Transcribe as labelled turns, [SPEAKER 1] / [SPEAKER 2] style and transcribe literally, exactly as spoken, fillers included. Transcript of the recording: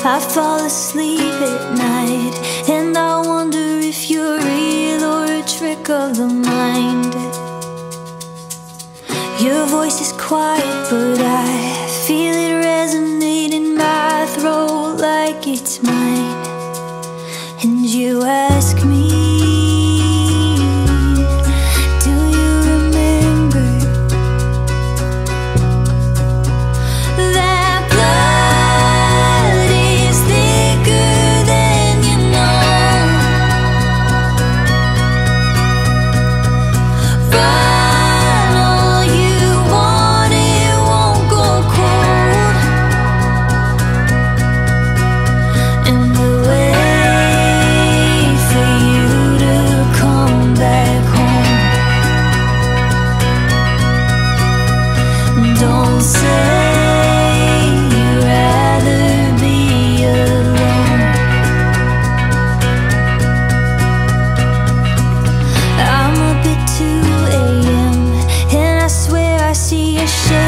[SPEAKER 1] I fall asleep at night, and I wonder if you're real or a trick of the mind. Your voice is quiet, but I feel it resonate in my throat like it's mine. And you ask me, do you remember that blood is thicker than you know? Run all you want, it won't go cold. And the wait for you to come back home. Don't say you'd rather be alone. I'm up at two A M and I swear I see a shadow